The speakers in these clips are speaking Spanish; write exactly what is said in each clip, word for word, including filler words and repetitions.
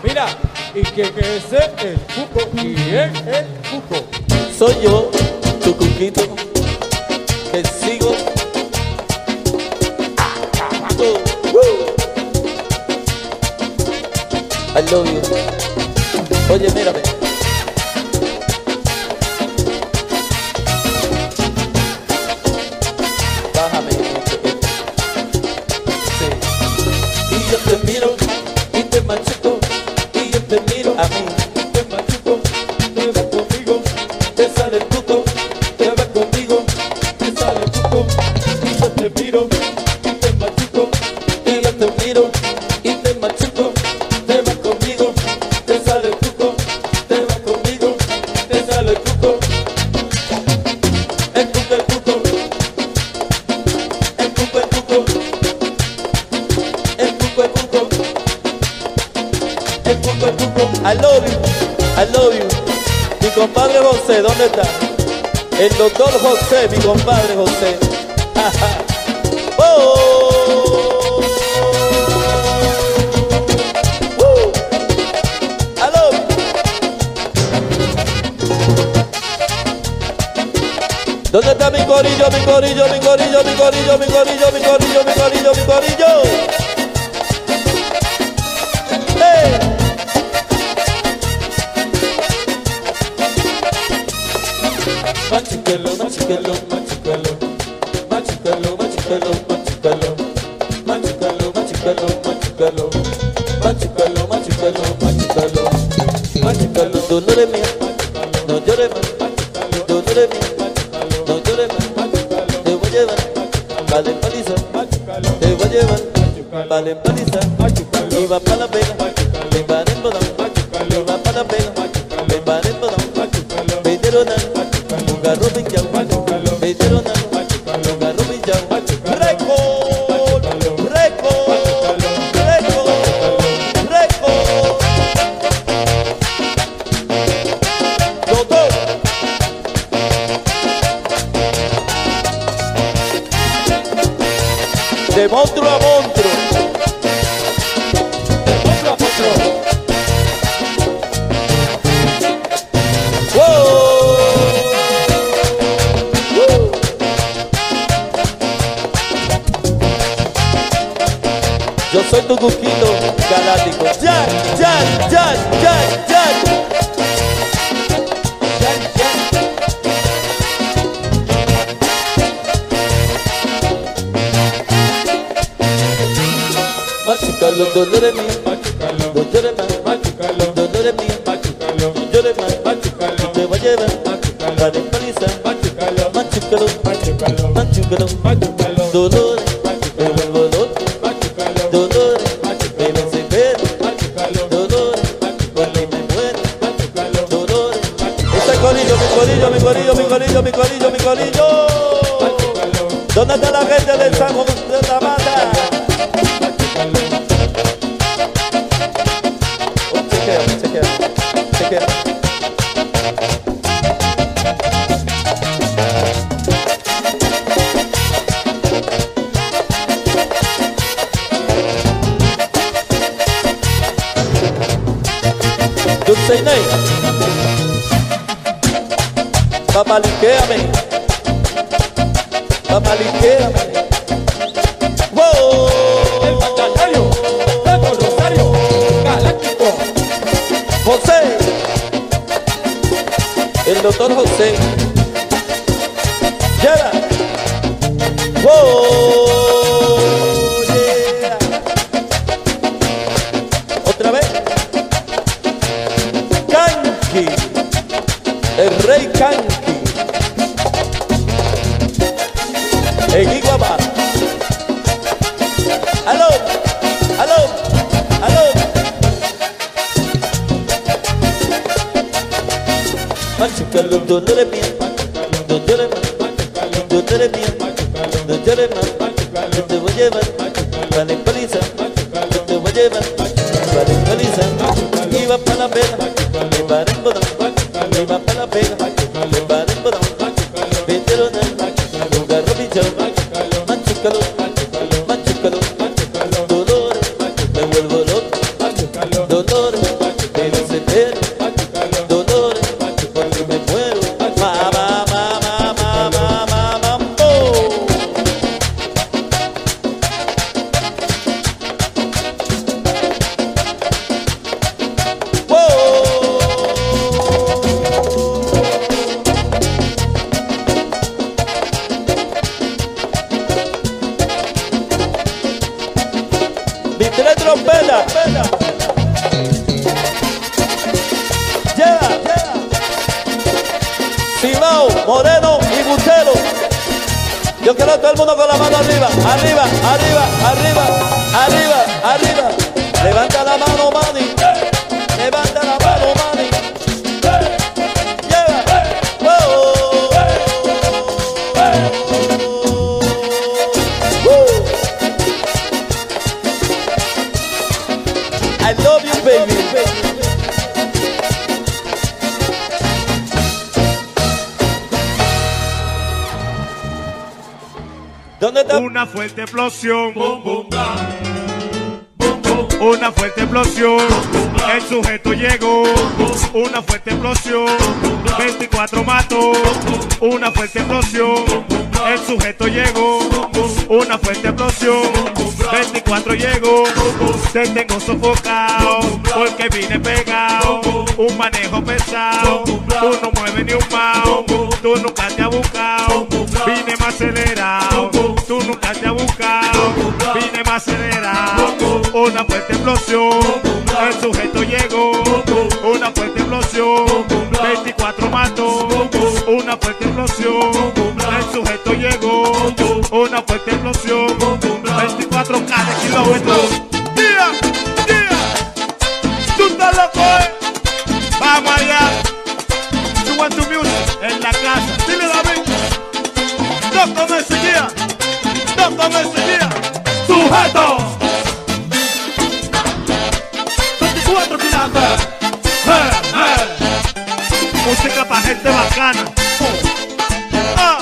Mira, y que, que ese es el cuco. ¿Y es el cuco? Soy yo, tu cuquito, que sigo. Oh, woo. I love you. Oye, mírame. Bájame. Sí. Y yo te miro y te machuco. Y yo te miro a mí. Te machuco, te vas conmigo. Te sale el cuco, te vas conmigo. Te sale el cuco. Y yo te miro y te machuco. Y yo te miro y te machuco. Te vas conmigo. Te sale el cuco. Te vas conmigo. Te sale el cuco. El cuco, el cuco. El cuco, el cuco. El cuco, el cuco. El cuco, el cuco. I love you, I love you. Mi compadre José, ¿dónde está? El doctor José, mi compadre José. Oh. Woo. I love you. ¿Dónde está mi corillo, mi corillo, mi corillo, mi corillo, mi corillo, mi corillo, mi corillo, mi corillo? ¡Hey! Machucalo, machucalo, machucalo, machucalo, machucalo, machucalo, machucalo, machucalo, machucalo, machucalo, machucalo, machucalo, machucalo, dolores mías, no llores más, dolores mías, no llores más, te voy a llevar, vale paliza, te voy a llevar, vale paliza, y va para la pega, me va en bodón, y va para la pega, me va en bodón, me dieron a Garro Pillao, me dieron a Garro Pillao. Récord, récord, récord, récord. Doctor. De monstruo a monstruo. De monstruo a monstruo. ¡Wow! Yo soy tu cuquito galáctico. Jack, Jack, Jack, Jack, Jack. Jack, Jack. Machucalo, dolores míos, machucalo, dolores más, machucalo, dolores míos, machucalo, dolores más, machucalo, te voy a llevar, machucalo, para paliza, machucalo, machucalo, machucalo, machucalo, machucalo, dolores, me vuelvo loco. Dolores, me desespero, dolores, porque me muero, dolores. Ese corillo, mi corillo, mi corillo, mi corillo, mi corillo, mi corillo. ¿Dónde está la gente del San Juan de la Mata? Oh, chequea, chequea, chequea. Dulce Inés, papaliquéame, papaliquéame. ¡Wow! El mandatario, Pedro Rosario, galáctico. José, el doctor José. Lleva. ¡Wow! Yeah. Otra vez. Kanki, el rey Kanki, en Iguabá. Aló, aló, aló. Machucalo, dolores mías, dolores más, dolores mías, dolores más. Yo te voy a llevar, vale paliza, yo te voy a llevar, vale paliza. Y va para la pena, me va en bodón, me va para la pena, me va en bodón. Vendieron a Garro Pillao, machucalo, machucalo, dolores, me vuelvo loco, dolores. mis tres trompetas. Llega, Simao, Moreno y Bustelo. Yo quiero a todo el mundo con la mano arriba, arriba, arriba, arriba, arriba, arriba. Levanta la mano, Manny. Levanta la mano, Manny. Llega. Whoa. I love you, baby. ¿Dónde está? Una fuerte explosión. Boom, boom, bam. Boom, boom. Una fuerte explosión. El sujeto llegó. Una fuerte explosión. veinticuatro mató. Una fuerte explosión. El sujeto llegó. Una fuerte explosión. veinticuatro llegó. Te tengo sofocado porque vine pegado. Un manejo pesado. Tú no mueves ni un mao. Tú nunca te has buscado. Vine más acelerado. Tú nunca te has buscado. Vine más acelerado. Una fuerte explosión. El sujeto llegó. Una fuerte explosión. veinticuatro mató. Una fuerte explosión. El sujeto llegó. Una fuerte explosión. veinticuatro K de kilómetros. ¡Día! ¡Día! ¡Tú estás loco, eh! ¡Vamos allá! You want to music en la casa. Dile, David. No come ese día. No come ese día. ¡Sujeto! veinticuatro kilómetros. ¡Eh! ¡Eh! Música para gente bacana. ¡Ah!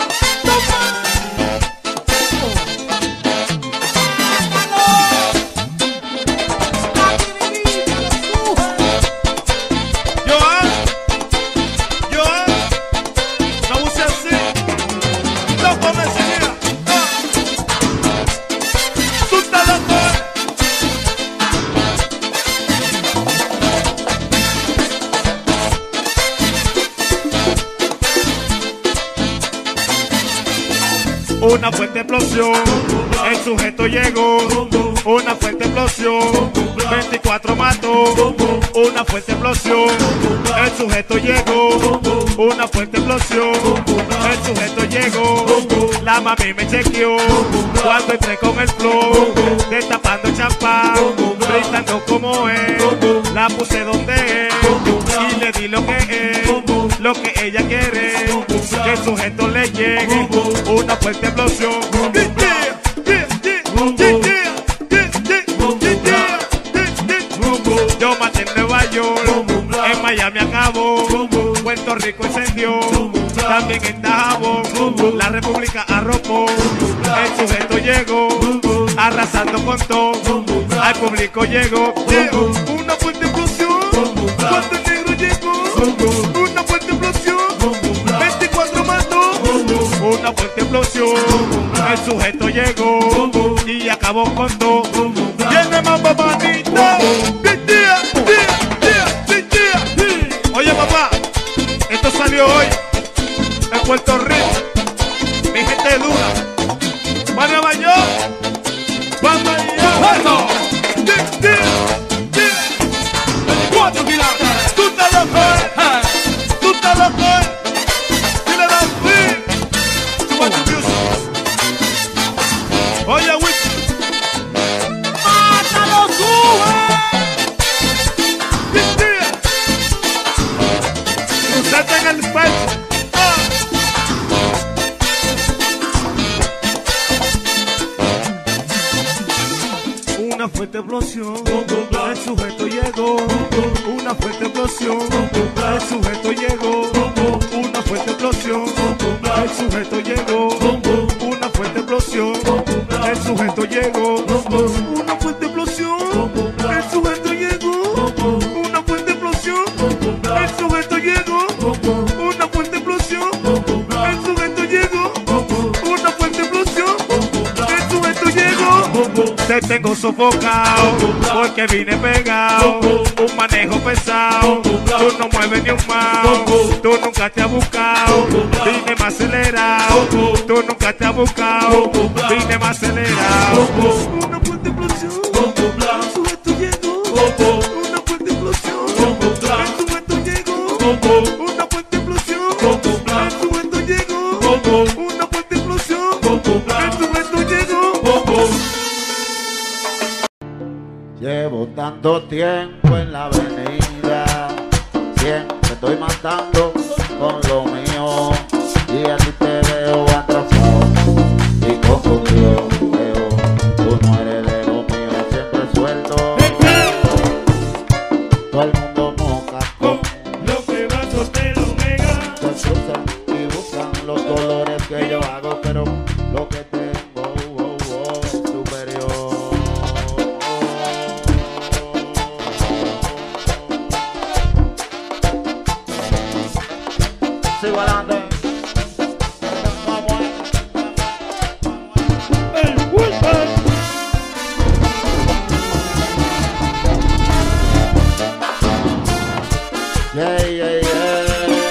Una fuerte explosión, el sujeto llegó. Una fuerte explosión, veinticuatro mató. Una fuerte explosión, el sujeto llegó. Una fuerte explosión, el sujeto llegó. La mami me chequeó cuando entré con el flow, destapando champán, brindando como es. La puse donde es y le di lo que es, lo que ella quiere, que el sujeto le llegue. Una fuerte explosión. Yo maté en Nueva York, en Miami acabó, Puerto Rico encendió, también en Dajabón, la República arropó, el sujeto llegó, arrasando con todo, al público llegó. Una fuerte explosión, cuando el negro llegó, una fuerte explosión, veinticuatro mató, una fuerte explosión, el sujeto llegó y acabó con todo. Viene más babanito. Oye papá, esto salió hoy en Puerto Rico, mi gente dura. ¿Va a Nueva York? ¡Va a Nueva York! veinticuatro kilómetros. Tú estás loco, eh. Tú estás loco, eh. Dile la free. Tú vas a tu music. Oye, Wiki. ¡Mátalo, sube! Usted en el pecho. Ah. Una fuerte explosión, el sujeto llegó. Una fuerte explosión, el sujeto llegó. Una fuerte explosión, el sujeto llegó. Una fuerte explosión, el sujeto llegó. Una fuerte explosión, el sujeto llegó. Una fuerte explosión, el sujeto llegó. Una fuerte explosión, el sujeto llegó. Una fuerte explosión, el sujeto llegó. Te tengo sofocado porque vine pegado. Un manejo pesado, tú no mueves ni un mao. Tú nunca te has buscado, vine más acelerado. Tú nunca te has buscado, vine más acelerado. Una fuerte explosión, Llevo tanto tiempo en la avenida, siempre estoy matando con lo mío. Y a ti te veo atrasado y confundido. Veo, tú no eres de lo mío, siempre suelto. Todo el mundo moca con lo que va soltero, mega. se esfuerzan y buscan los colores que yo hago, pero lo que tengo oh, oh, es superior. Sigo adelante. El Wilson. Yeah, yeah, yeah.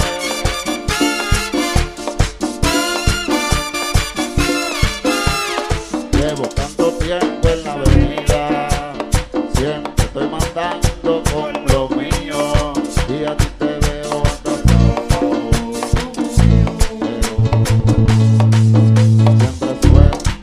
Llevo tanto tiempo en la avenida, siempre estoy mandando con lo mío. Y a ti te veo atrasado. Siempre suelto.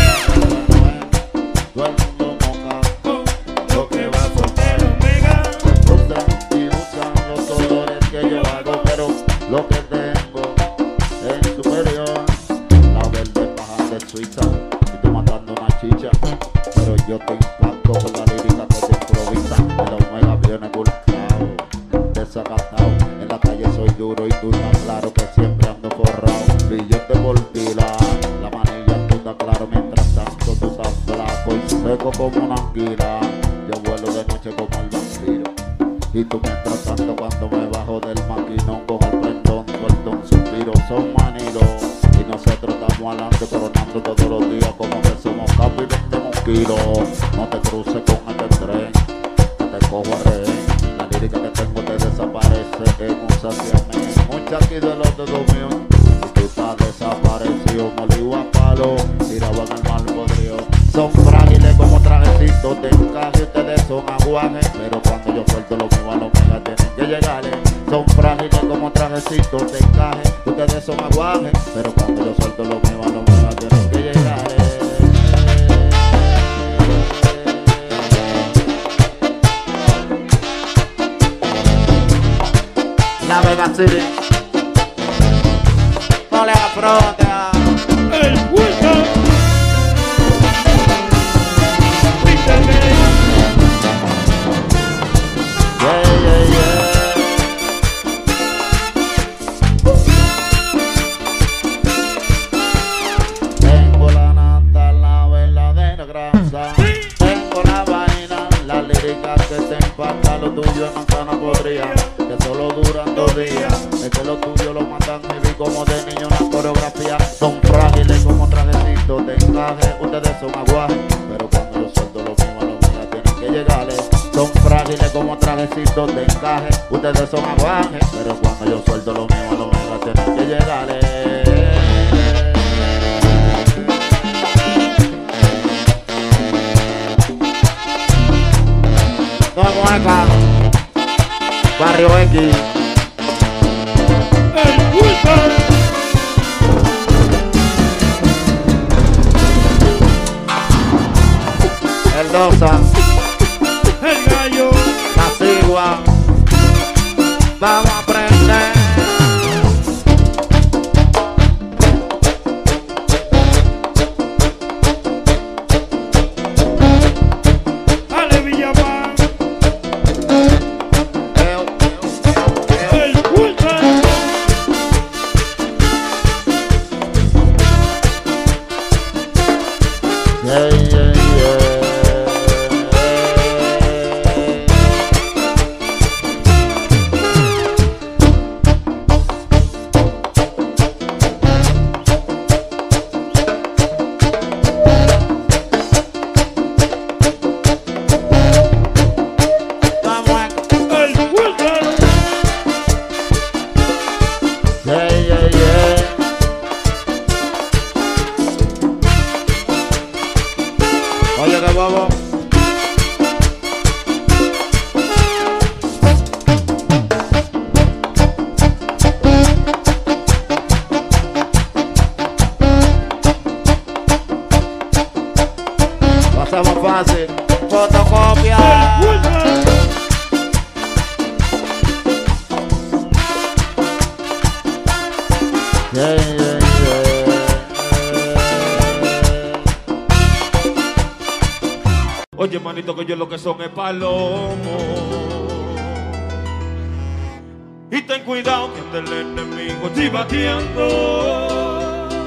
Todo el mundo moca. Lo que va soltero, mega. Y buscan los colores que yo hago, pero lo que tengo es superior. La verde baja de Suiza y tú matando una chicha, pero yo te impacto con la lírica que te improvisa. El Omega viene volcado, desacatado. En la calle soy duro y tú estás claro que siempre ando forrado. Billete por pila, la manilla tú estás claro. Mientras tanto tú estás flaco y seco como una anguila. Yo vuelo de noche como el vampiro. Y tú mientras tanto cuando me bajo del maquinón con el prendón, suelto un suspiro, son manidos. Y nosotros estamos adelante coronando todos los días como que somos capi y vendemos kilos. No te cruces con este tren, que te cojo a rehén. La lírica que tengo te desaparece en un saciamén. Un chaquido de los dedos míos y tú estás desaparecido. Molido a palo, tirado en el mal podrido. Son frágiles como trajecitos de encaje, ustedes son aguajes, pero cuando yo suelto lo mío a los megas tienen que llegarle. Son frágiles como trajecitos de encaje, ustedes son aguajes, pero cuando yo suelto lo mío a los megas tienen que llegarle. La Vega City, no le hagas frontea. El Wilson. Yeah, yeah, yeah. Tengo la nata, la verdadera grasa. Tengo la vaina, la lírica que te empata. Lo tuyo es manzana podrida, que solo duran dos días. Es que lo tuyo lo matan y vi como de niño una coreografía. Son frágiles como trajecitos de encaje, ustedes son aguajes, pero cuando yo suelto lo mismo a los míos tienen que llegarle. Son frágiles como trajecitos de encaje, ustedes son aguajes, pero cuando yo suelto lo mismo a los míos tienen que llegarle. Vamos acá, Barrio X. El Wilson. El Dosa, El gallo. la Sigua. Vamos a aprender. Ale Villamar. Eu, eu, eu. El Wilson. Yeah, yeah, yeah. hermanito, que ellos lo que son es palomo. Y ten cuidado que ande el enemigo chivateando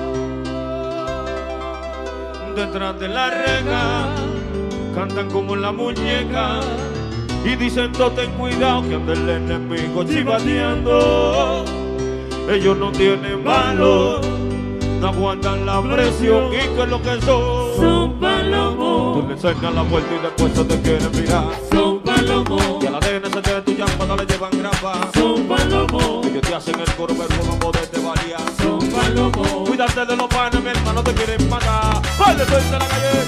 detrás de la rega, cantan como la muñeca y dicen no ten cuidado que ande el enemigo chivateando. Ellos no tienen valor, no aguantan la presión y que es lo que son. Son palomos. Tú le enseñas la vuelta y después no te quieren mirar. Son palomos. Y a la D N C de tu llamada le llevan grapa. Son palomos. Ellos te hacen el coro, pero no poderte variar. Son palomos. Cuídate de los panes, mi hermano, te quieren matar. ¡Vale, suelta la calle!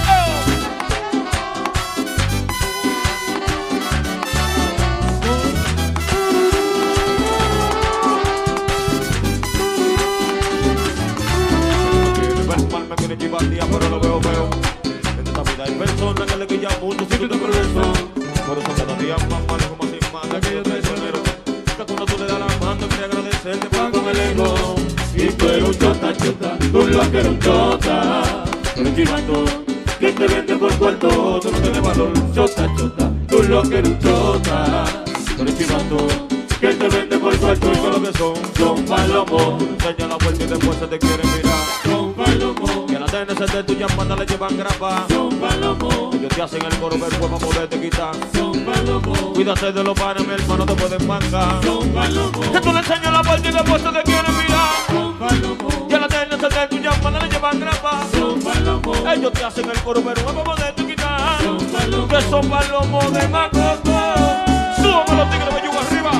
Me quieren chivatía, pero lo veo feo. En esta vida hay personas que le quillan mucho si tú te progreso. Por eso cada día más malo como sin más aquellos traicioneros. Que cuando tú le das la mano quiere agradecerte para con el ego. Y tú eres un chota, chota, tú lo que eres un chota. Tú eres chivato, que te vende por cuarto. Tú no tienes valor, chota, chota, tú lo que eres un chota. Tú eres chivato, que te vende por cuarto. ¿Y qué es lo que son? Son palomos. Enseña la vuelta y después se te quieren mirar. Son palomos. Y a la D N C de tu llamada le llevan grapa. Son palomos. Ellos te hacen el coro, pero después para poderte quitar. Son palomos. Cuídate de los panes, mi hermano, te pueden mancar. Son palomos. Que tú le enseñas la vuelta y después se te quieren mirar. Son palomos. Y a la D N C de tu llamada le llevan grapa. Son palomos. Ellos te hacen el coro, pero después para poderte quitar. Son palomos. Que son palomos de Macoco. Súbame los tigres de yugo arriba.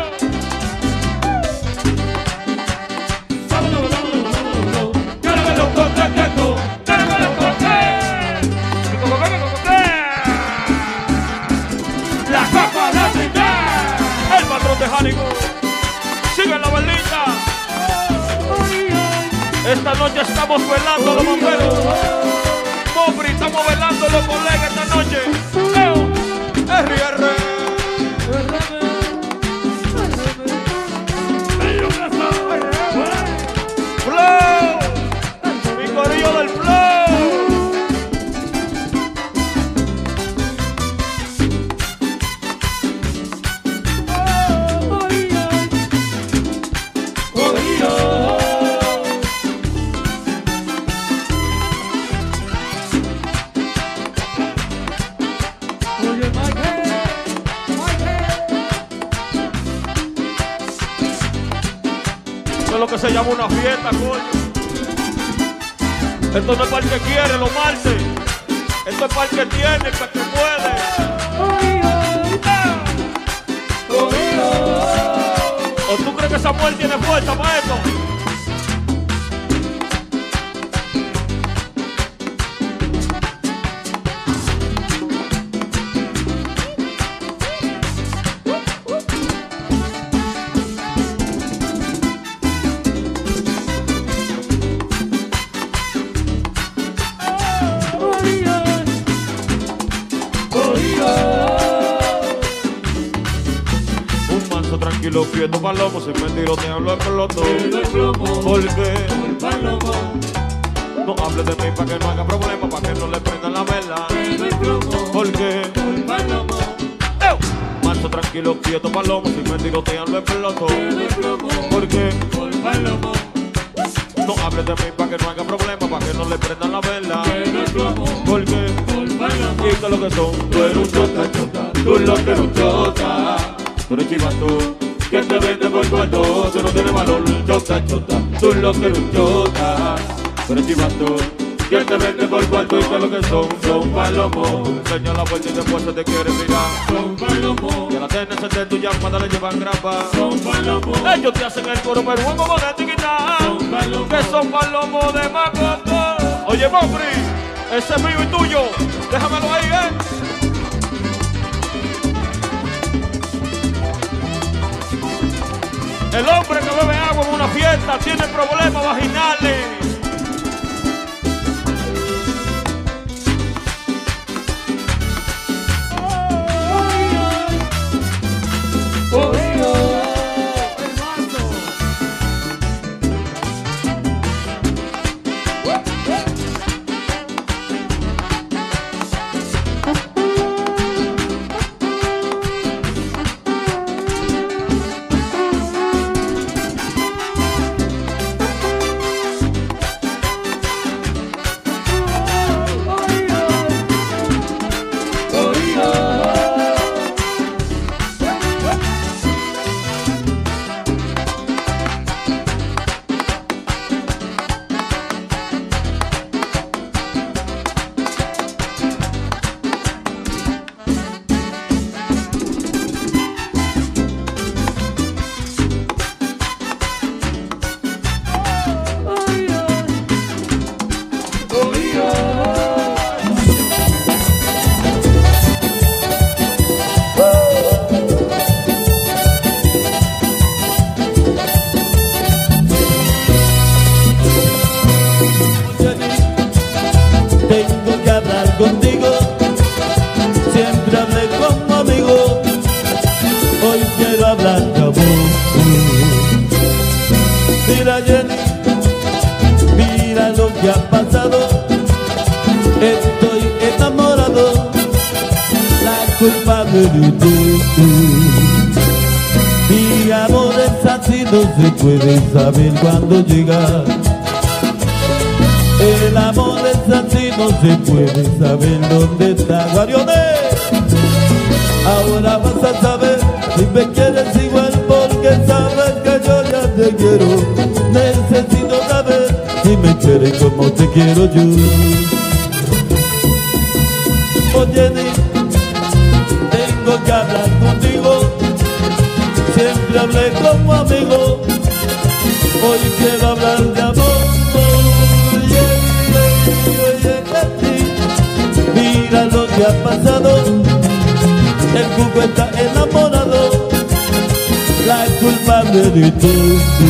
La copa la trinidad. El patrón de Jánico. Sigue la velita. Esta noche estamos velando los bomberos. Mopri, estamos velando los colegas esta noche. R R. Flow. Mi corillo del flow. Esto es lo que se llama una fiesta, coño. Esto no es para el que quiere, los martes. Esto es para el que tiene, para el que puede. ¿O tú crees que Samuel tiene fuerza para esto? Tranquilo, quieto, palomo, sin mentiros te hablo en peloto. Porque no hables de mí para que no haga problema, para que no le prendan la vela. Porque manso, tranquilo, quieto, palomo, sin mentiros te hablo en peloto. Porque no hables de mí para que no haga problema, para que no le prendan la vela. Porque y que lo que son, tú eres un chota, chota, tú lo que eres un chota. Tú eres chivato, que te vende por cuarto. Tú no tienes valor, chota, chota. Tú lo que eres un chota. Tú eres chivato, que te vende por cuarto. Y que lo que son, son palomos. Tú le enseñas la vuelta y después se te quiere mirar. Son palomos. Y a la T N C de tu llamada le llevan grapa. Son palomos. Ellos te hacen el coro, pero un poco de tiquita. Son palomos. Que son palomos de Macoco. Oye, Mopri, ese es mío y tuyo. Déjamelo ahí, eh. El hombre que bebe agua en una fiesta tiene problemas vaginales. como amigo, hoy quiero hablar de amor. Mira Jenny, mira lo que ha pasado, estoy enamorado, la culpable de tú. Mi amor es así, no se puede saber cuándo llega. El amor es así, no se puede saber dónde está. Guariones, ahora vas a saber si me quieres igual, porque sabes que yo ya te quiero. Necesito saber si me quieres como te quiero yo. Oye, tengo que hablar contigo, siempre hablé como amigo, hoy quiero hablar de amor. Mira lo que ha pasado, el cuco está enamorado, la culpable de todo.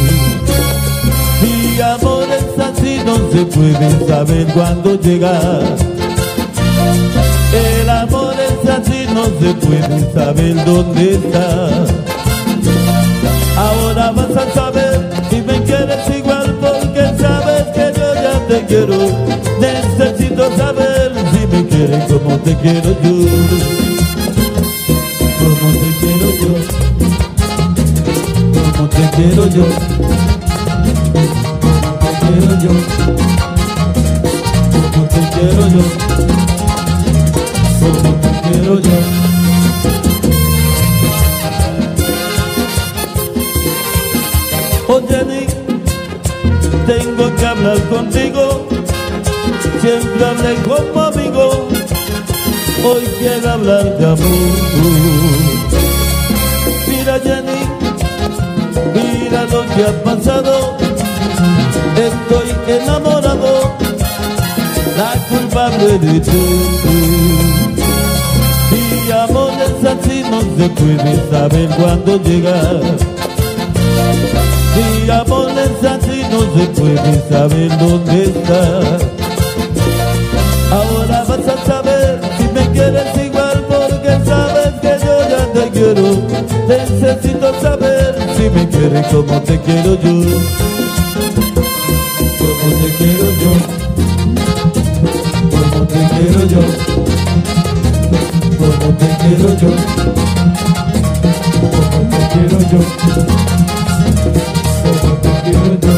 Mi amor es así, no se puede saber cuándo llega. El amor es así, no se puede saber dónde está. Ahora vas a saber si me quieres igual, porque sabes que yo ya te quiero. Necesito saber si me quieres como te quiero yo. Como te quiero yo. Como te quiero yo. Como te quiero yo. Como te quiero yo. Como te quiero yo. Oye, Nick, tengo que hablar contigo, siempre hablé como amigo, hoy quiero hablar de amor. Mira Jenny, mira lo que ha pasado, estoy enamorado, la culpable de todo. Mi amor es así, no se puede saber cuándo llegar. Mi amor es así, no se puede saber dónde está. Ahora vas a saber si me quieres igual, porque sabes que yo ya te quiero. Necesito saber si me quieres como te quiero yo. Como te quiero yo. Como te quiero yo. Como te quiero yo. Como te quiero yo. Como te quiero yo.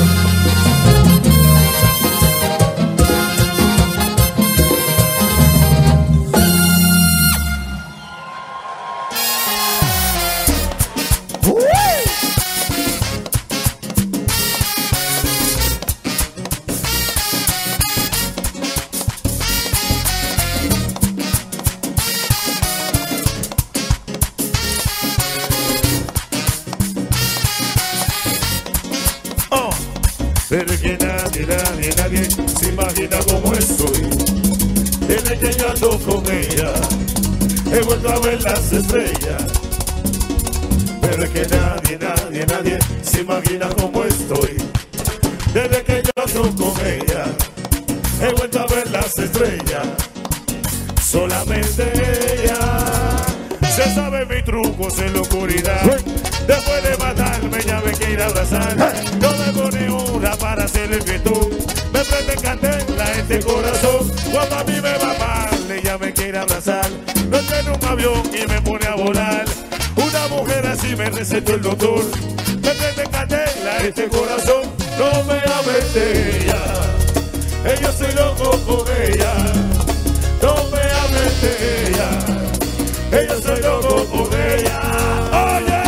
Pero es que nadie, nadie, nadie se imagina cómo estoy. Desde que yo ando con ella, he vuelto a ver las estrellas. Pero es que nadie, nadie, nadie se imagina cómo estoy. Desde que yo ando con ella, he vuelto a ver las estrellas. Solamente ella se sabe mis trucos en la oscuridad. Después de matarme ya me quiere abrazar. No me pone una para hacerle inquietud. Me prende candela este corazón. Cuando a mí me va mal ella me quiere abrazar. No estoy en un avión y me pone a volar. Una mujer así me recetó el doctor. Me prende candela este corazón. No me hables de ella, yo soy loco con ella. No me hables de ella, yo soy loco con ella. Oye,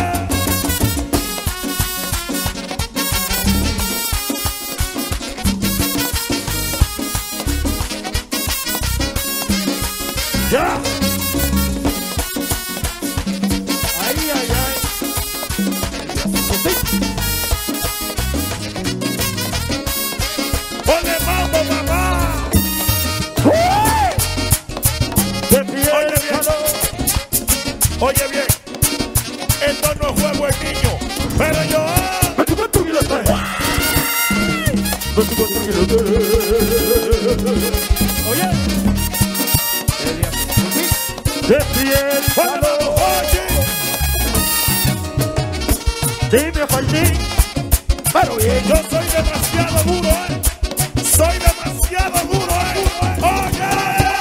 ya. Ay, ay, ay. Ponle mambo, papá. Oye bien, oye bien, esto no es juego de niño, pero yo. Oye. Despiértalo. Dime, Faldín. Pero bien. Yo soy demasiado duro, eh. Soy demasiado duro, eh. Oye.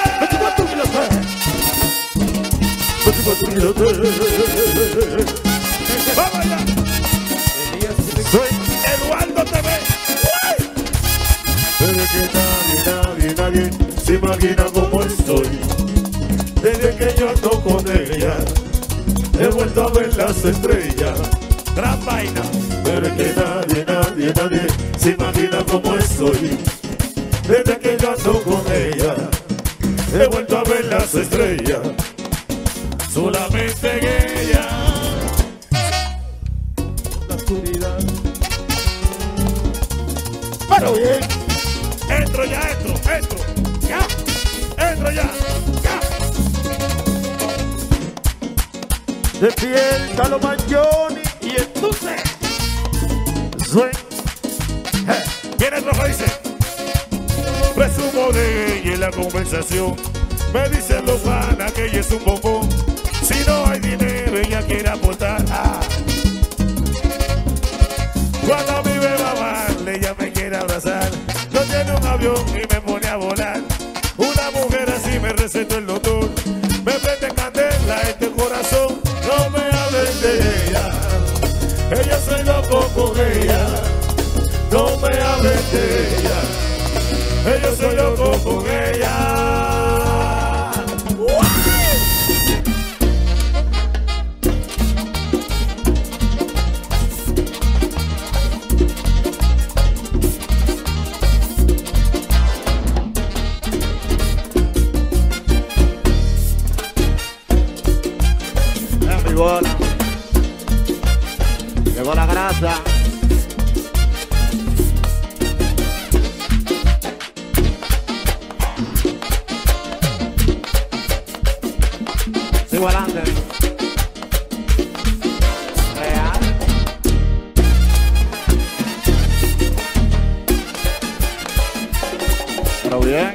Vamos allá. Soy Eduardo T V. Desde que nadie, nadie, nadie se imagina cómo estoy. Desde que yo ando con ella, he vuelto a ver las estrellas. Gran vaina. Desde que nadie, nadie, nadie se imagina cómo estoy. Desde que yo ando con ella, he vuelto a ver las estrellas. Solamente en ella. La oscuridad. Pero bien. Entro ya, entro, entro. Ya. Entro ya. Ya. Despiértalo, Mangioni. Y entonces. Swing. Viene el rojo, dice. Presumo de ella en la conversación. Me dicen los panas que ella es un bombón. Si no hay dinero, ella quiere aportar. Ah. Cuando a mí me va mal, ella me quiere abrazar. No tiene un avión y me pone a volar. Una mujer así me recetó el doctor. Me prende candela este corazón. No me hablen de ella. Ella soy loco con ella. No me hablen de ella. Ella soy loco con ella. Bola. Llegó la grasa. Sigo adelante. Real. Pero bien.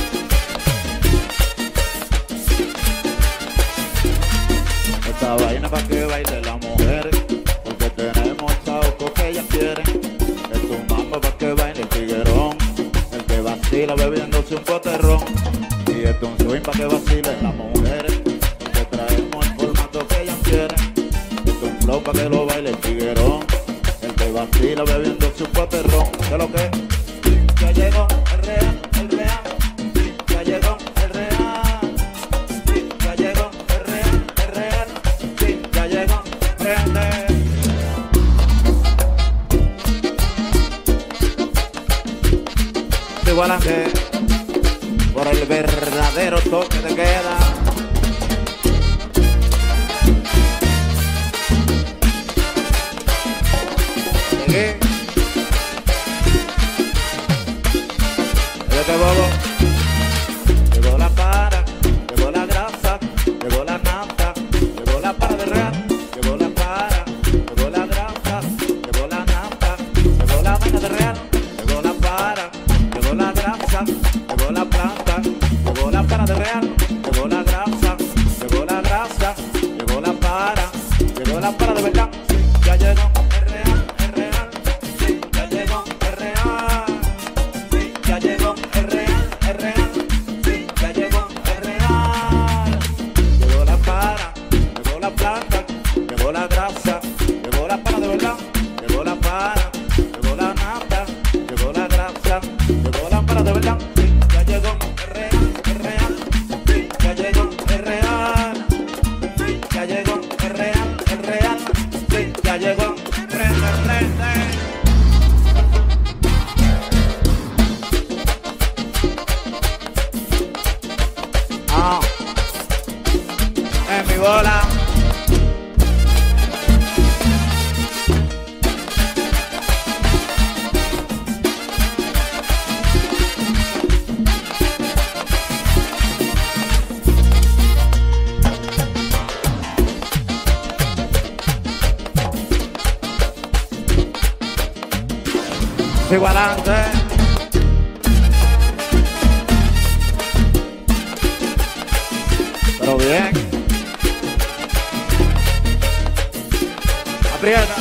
Esta vaina para que baile las mujeres, porque tenemos chauco que ellas quieren. Es un mambo para que baile el tiguerón, el que vacila bebiéndose un poterrón. Y esto es un swing para que vacilen las mujeres, porque traemos el formato que ellas quieren. Esto es un flow para que lo baile el tiguerón, el que vacila bebiéndose un poterrón. ¿Qué es lo que? Ya llegó el real, el real. Ya llegó el real. Ya llegó el real, el real. Ya llegó, prende. Sigo adelante por el verdadero toque de queda. Llegué. Este bobo. Llegó la para, llegó la grasa, llegó la nata, llegó la para de real, llegó la para, llegó la grasa, llegó la nata, llegó la vaina de real, llegó la para, llegó la grasa, llegó la planta, llegó la para de real, llegó la grasa, llegó la grasa, llegó la para, llegó la para de verdad, ya llegó el real, el real, sí, ya llegó el real, sí, ya llegó el real, el real, sí, ya llegó el real, llegó la para, llegó la planta, llegó la grasa, llegó la para de verdad, llegó la para, llegó la nata, llegó la grasa, llegó la para de verdad, sí, ya llegó el real, el real, sí, ya llegó el real, sí, ya llegó el real, el real, sí, ya llegó el real, el real. Ah, en mi bola. Sigo adelante. Pero bien. Aprieta.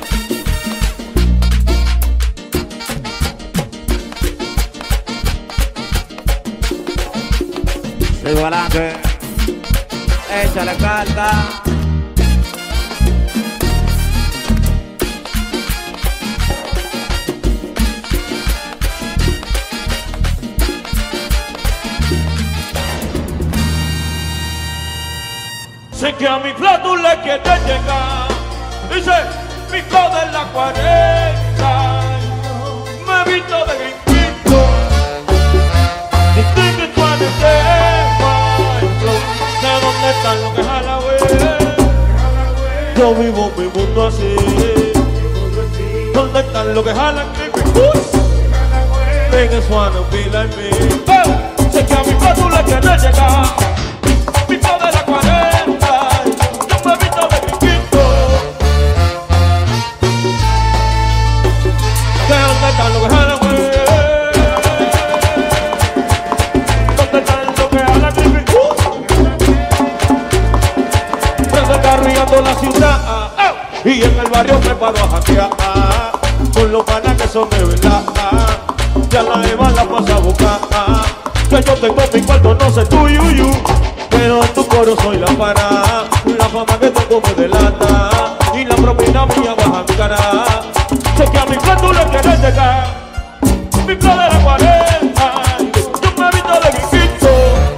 Sigo adelante. Échale carta. Sé que a mi plato le quiere llegar. Dice, mi flow de la cuarenta. Me he visto de gringuito. Dice que tú eres de maestro. ¿De dónde están los que jala, güey? Yo vivo mi mundo así. ¿Dónde están los que jalan? Niggas wanna be like me. Oh, sé que a mi plato le quiere llegar. Mi flow de la cuarenta. Yo me he visto de gringuito. ¿De dónde están los que jalan, güey? ¿Dónde están los que jalan, creepy? Prendo el carro y ando en la ciudad. Oh. Y en el barrio me paro a janguear. Con los panas que son de verdad. Ya la Eva la pasa a buscar. Que yo tengo mi cuarto, no sé tú, yuyu. Pero en tu coro soy la para. La fama que tengo me delata. Y la propina mía baja mi cara. Sé que a mi plan tú le quieres llegar. Mi plan de la cuarenta. Yo me he visto de gringuito.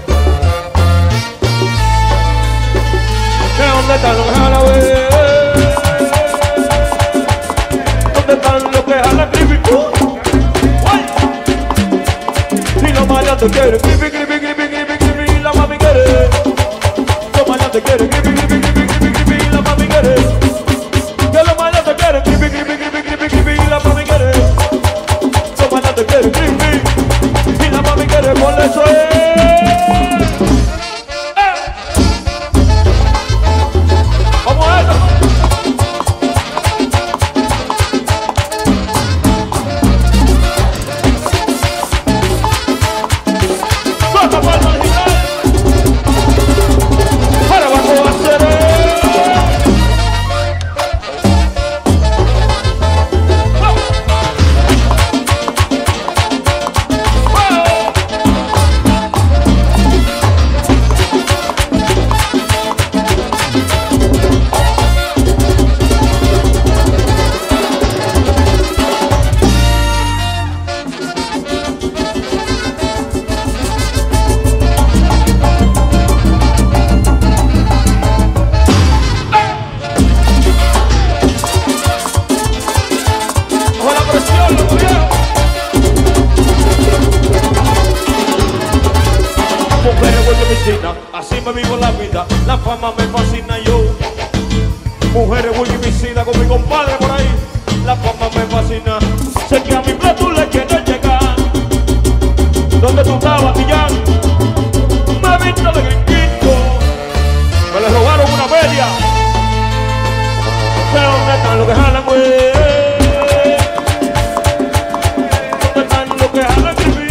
¿De dónde están los que jalan, güey? ¿Dónde están los que jalan, creepy? Y los maleantes quieren creepy, creepy, creepy, creepy, creepy. La mami quiere. Los maleantes quieren creepy, creepy, creepy, creepy, creepy. La mami quiere. Que los maleantes quieren creepy, creepy, creepy, creepy, creepy. La mami quiere. Los maleantes quieren creepy. Y la mami quiere, por eso es. Vamos a eso. Toca para el original. Para abajo a hacer. Con la presión, loco viejo. Mujeres vuelven piscina, así me vivo la vida. La fama me fascina yo. Mujeres vuelven piscina con mi compadre por ahí. La fama me fascina. Sé que a mi plato le quiero llegar. ¿Dónde tú estabas, Millán? Me he visto de gringuito. Me le robaron una media. ¿De dónde están los que jalan, güey? ¿Dónde están los que jalan, creepy?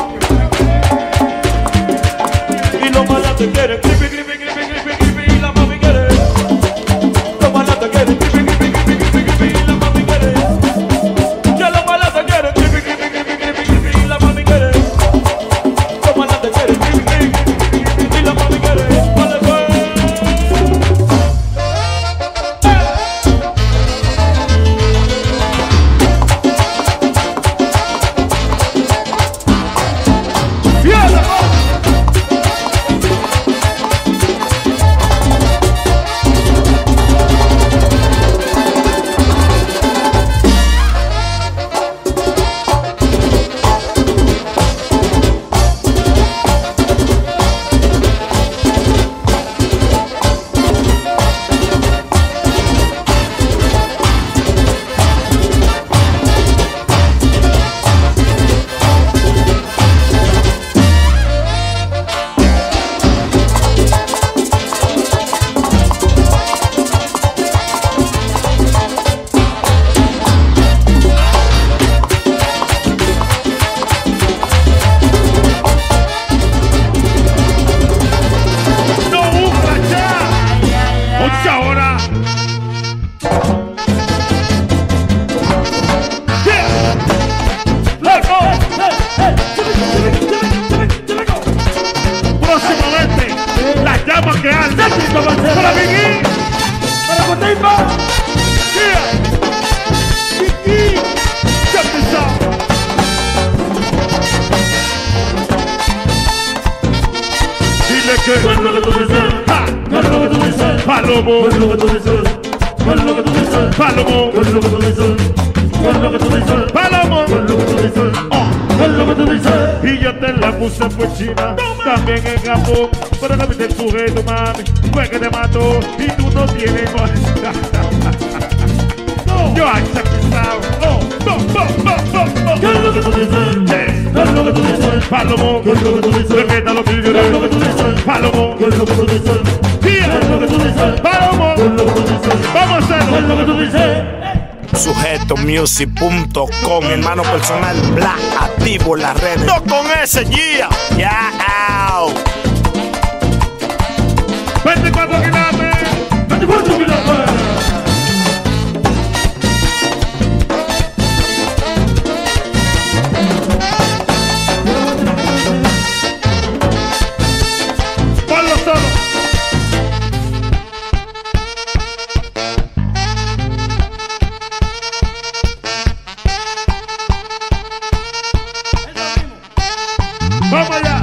Y los malandros quieren creepy, creepy, creepy, creepy, creepy. Y la mami quiere. Los malandros quieren creepy, creepy, creepy, creepy, creepy. Y la mami quiere. Que los malandros quieren. Para Vicky. Para Cotimba. Yeah. Vicky. Check this out. Dile que ¿Qué es lo que tú dices? ja, ¿Qué es lo que tú dices? Palomo, ¿Qué es lo que tú dices? ¿Qué es lo que tú dices? Palomo, ¿Qué es lo que tú dices? ¿Qué es lo que tú dices? Palomo. ¿Qué es lo que tú dices? Oh. ¿Qué es lo que tú dices? Y yo te la puse pues China, también en Japón. Pero no viste el sujeto, mami, fue que te mató y tú no tienes más. Yo I check this out. Oh, bo, bo, bo, bo, ¿Qué es bo. lo que tú dices? Yes. ¿Qué es lo que tú dices? Palomo, ¿Qué es lo que tú dices? respeta los ¿Qué es lo que tigres. tú dices? Palomo, ¿Qué es lo que tú dices? ¿Qué es lo que tú dices? Palomo, ¿Qué es lo que tú dices? vamos a ¿Qué es hacerlo. lo que tú dices? Sujeto music punto com, hermano personal, bla, activo en las redes. No con ese guía. Ya, au. veinticuatro quilates. veinticuatro quilates. Ponlo solo. Vamos allá.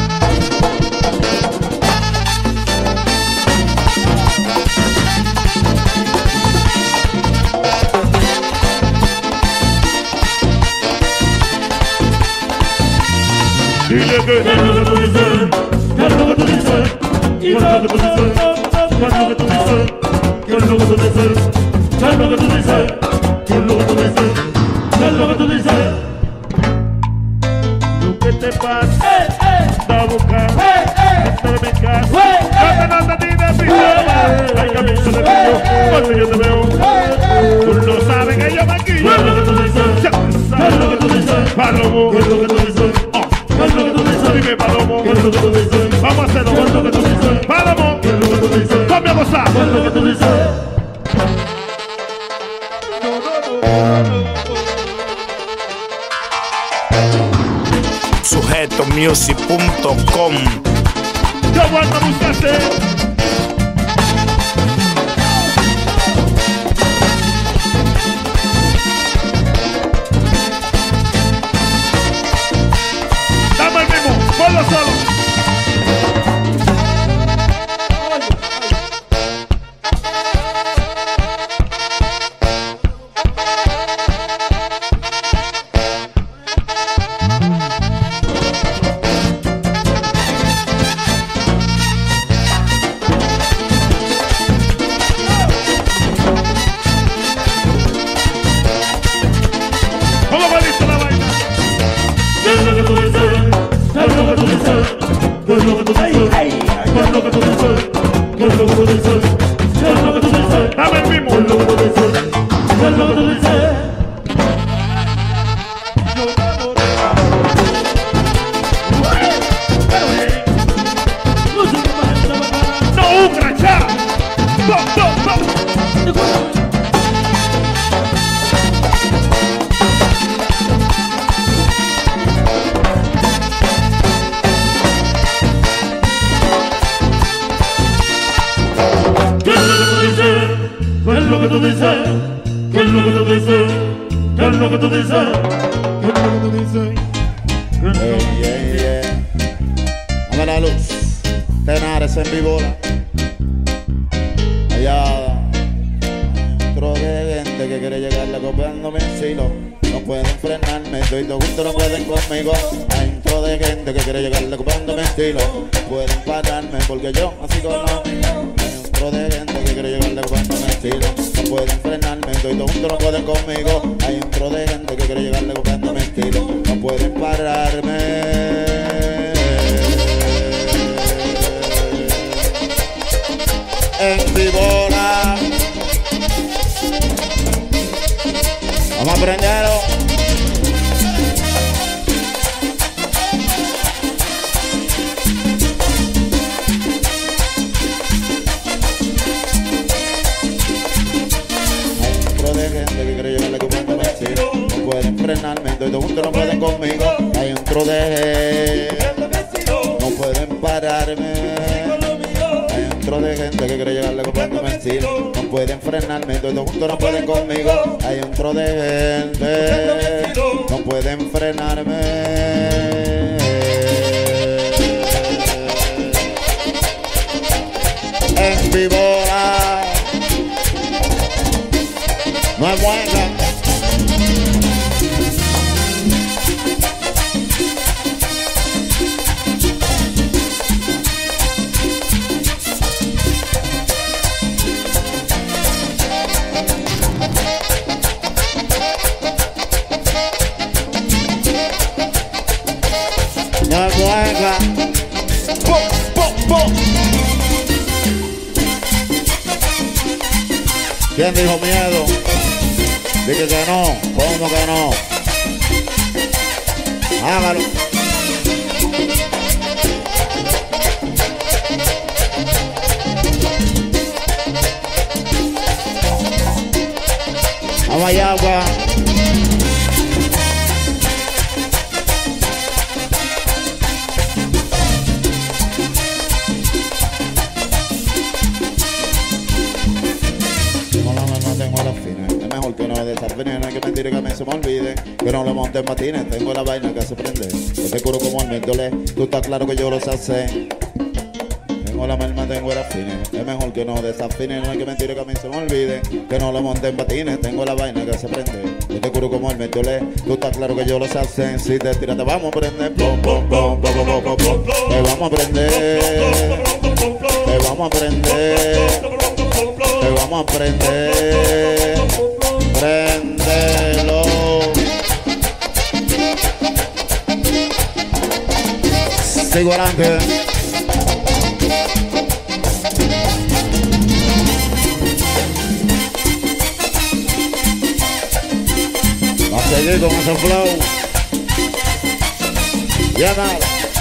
Dile que ¿Qué es lo que tú dices? ¿Qué es lo que tú dices? ¿Qué es lo que tú dices? ¿Qué es lo que tú dices? ¿Qué es lo que tú dices? ¿Qué es lo que tú dices? ¿Qué es lo que tú dices? ¿Qué es lo que tú dices? lo que te pasa, da boca, estar en mi casa, no te nada ni de mi hay camisa de brillo, cuando yo te veo, tú no sabes que yo maquillo, ¿Qué es lo que tú dices? ¿Qué es lo que tú dices? Palomo, ¿Qué es lo que tú dices? ¿Qué es lo que tú dices? dime Palomo, ¿Qué es lo que tú dices? vamos a hacerlo, ¿Qué es lo que tú dices? Palomo, ¿Qué es lo que tú dices? ponme a gozar. ¿Qué es lo que tú dices? Sujeto music punto com. Yo voy a buscarte. Dame el mismo, ponlo solo. ¿Cómo va listo la vaina? ¿Qué es lo que tú dices? ¿Qué es lo que tú dices? ¿Qué es lo que tú dices? ¿Qué es lo que tú dices? ¿Qué es lo que tú dices? ¿Qué es lo que tú dices? Dame el ¿Qué mismo. es lo que tú dices? ¿Qué es lo que tú dices? No, un crachá. Bo, bo, bo. ¿Qué es lo que tú dices? ¿Qué es lo que tú dices? ¿Qué es lo que tú dices? ¿Qué es lo que tú dices? ¿Qué es lo que tú dices? Yeah, yeah, yeah. Dame la luz. Tenares en vivola. Allá. Dentro de gente que quiere llegarle copiándome el estilo. No pueden frenarme, estoy todo juntos, no pueden conmigo. Hay un tro de gente que quiere llegarle copiándome el estilo. No pueden pararme porque yo así con lo mío. Hay un tro de gente que quiere llegarle copiándome el estilo. No pueden frenarme, estoy todo juntos, no pueden conmigo. Hay un tro de gente que quiere llegarle copiándome el estilo. No pueden pararme. En vivola. Vamos a prenderlo. Hay un tro de gente que quiere llegarle copiando mi estilo. No pueden frenarme, estoy todo juntos, no pueden conmigo. Hay un tro de gente, no pueden pararme. Hay un tro de gente que quiero llegarle copiando mi estilo. No pueden frenarme, todos juntos no pueden conmigo. Hay un tro de gente, no pueden frenarme. En vivo, no es buena. No es buena. ¡Pum, pum, pum! ¿Quién dijo miedo? Dije que no, ¿cómo que no? Hágalo. Vamos allá, agua. Que no desafine, no hay que mentir que a mí se me olvide. Que no le monte en patines, tengo la vaina que se prende. Yo te curo como el mentolé, tú estás claro que yo lo sé. Tengo la merma, tengo la fine. Es mejor que no desafine, no hay que mentir que a mí se me olvide. Que no le monte en patines, tengo la vaina que se prende. Yo te curo como el mentolé, tú estás claro que yo lo sé. Si te tiras te vamos a prender, pom, pom, pom, pom, pom, pom, pom. Te vamos a prender, te vamos a prender, te vamos a prender. Préndelo. Sigo adelante. Va a seguir con ese flow. Ya nada.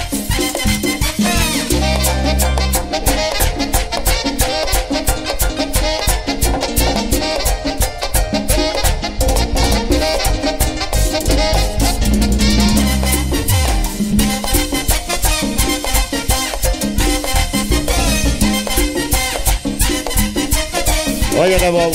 Oye, que bobo.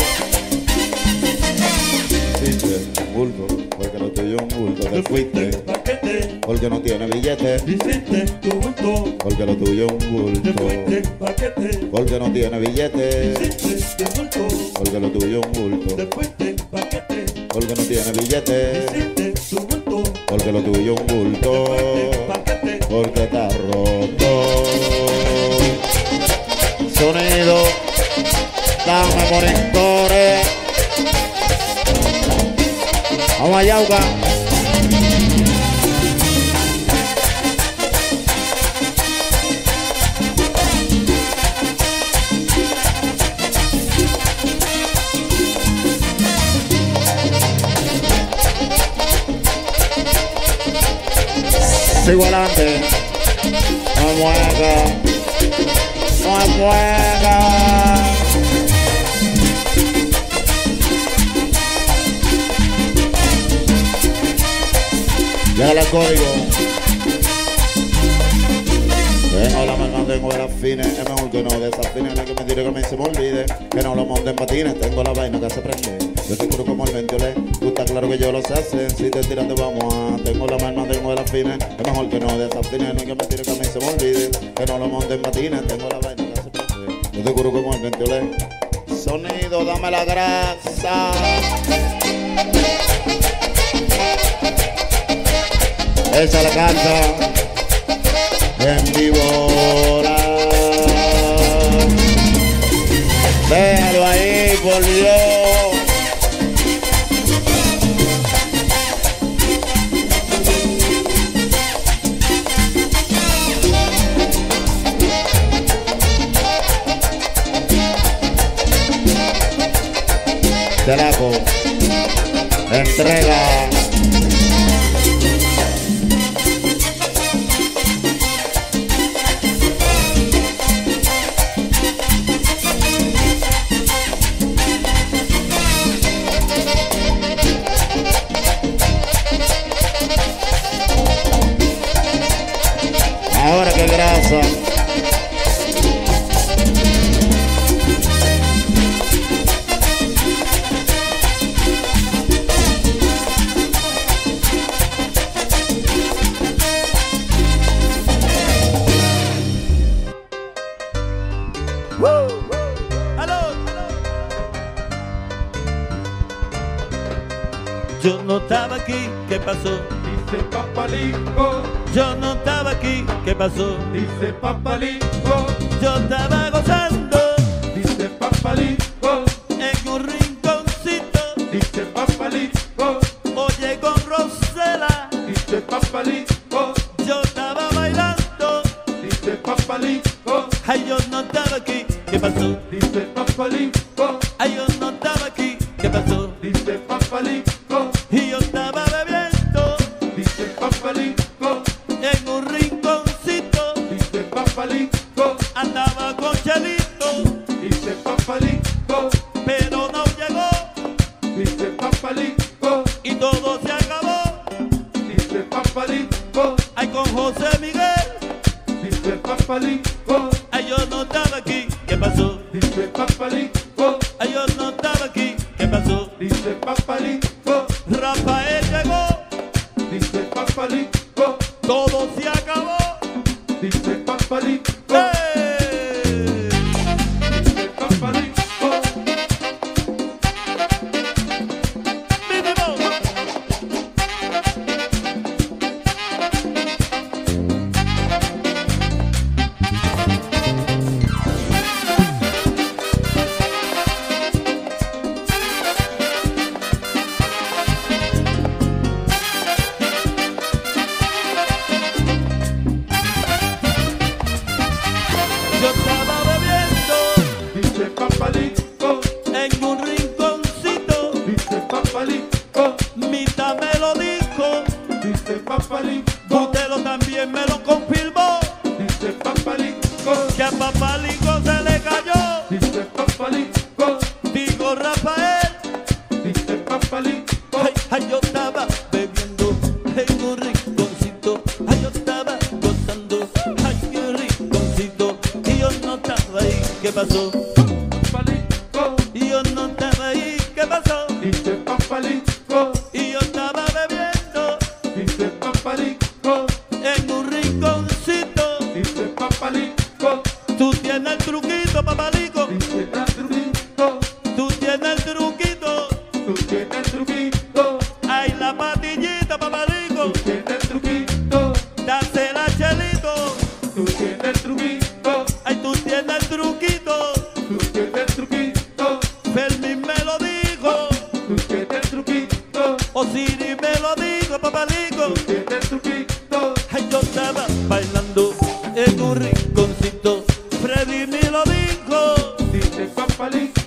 Hiciste un bulto, porque lo tuyo es un bulto. Te fuiste, porque no tiene billete. Hiciste tu bulto, porque lo tuyo es un te bulto. fuiste paquete. Porque no tiene billete. Hiciste tu bulto, Porque lo tuyo es un bulto. te fuiste paquete. Porque no tiene billete. Hiciste tu bulto, Porque lo tuyo es un bulto. paquete. Porque está roto. Sonido. Dame monitores. Vamos allá, Uga. Sigo adelante. No mueva. No mueva. Llega el código. Tengo la mano, tengo las fines. Es mejor que no desafine. No hay que mentir que a mí se me olvide. Que no lo monte en patines. Tengo la vaina que se prende. Yo te curo como el ventiolé. Tú estás claro que yo lo sé. Si te tiras te vamos a. Tengo la mano, tengo las fines. Es mejor que no desafine. No hay que mentir que a mí se me olvide. Que no lo monte en patines. Tengo la vaina que se prende. Yo te curo como el ventiolé. Sonido, dame la grasa. Esa la canta en vivo. Déjalo ahí, por Dios. Telaco entrega. Ahora qué grasa. Yo no estaba aquí, ¿qué pasó? Dice Papalico, Yo no estaba aquí, ¿qué pasó? dice Papalico, Yo estaba gozando dice Papalico, en un rinconcito. dice Papalico, Oye con Rosela, dice Papalico, yo estaba bailando. dice Papalico, Ay, yo no estaba aquí, ¿qué pasó? dice Papalico, Ay, yo no estaba aquí, ¿qué pasó? dice Papalico, Y yo estaba bebiendo dice Papalico, en un rinconcito. dice Papalico, Andaba con Chelito, dice Papalico, pero no llegó dice Papalico, y todo se acabó. dice Papalico, Ay, con José Miguel, dice Papalico, ay, yo no estaba aquí, ¿qué pasó? dice Papalico, Ay, yo no estaba aquí, ¿qué pasó? dice Papalico, Rafael llegó, dice Papalico, todo se acabó. dice Papalico, ¡Eh! dice Papalico, ¡Vivimos! Yo estaba bebiendo dice Papalico, en un rinconcito. dice Papalico, Mita me lo dijo, dice Papalico, Butelo también me lo confirmó, dice Papalico, que a Papalico se le cayó. dice Papalico, Digo Rafael, dice Papalico, ay, ay, yo estaba bebiendo en un rinconcito. Ay, yo estaba gozando, ay, qué rinconcito. Y yo no estaba ahí, ¿qué pasó? Papalico, Y yo no estaba ahí, ¿qué pasó? dice Papalico, Y yo estaba bebiendo dice Papalico, en un rinconcito. dice Papalico, Tú tienes el truquito, Papalico. dice el truquito, Tú tienes el truquito. tú tienes el truquito, Ay, la patillita, Papalico. tú tienes el truquito, Dásela, Chelito. tú tienes el truquito, Ay, tú tienes el truquito. tú tienes el truquito, Fermín me lo dijo. tú tienes el truquito, Osiris me lo dijo, Papalico. tú tienes el truquito, Ay, yo estaba bailando en un rinconcito. Freddy me lo dijo. dice Papalico,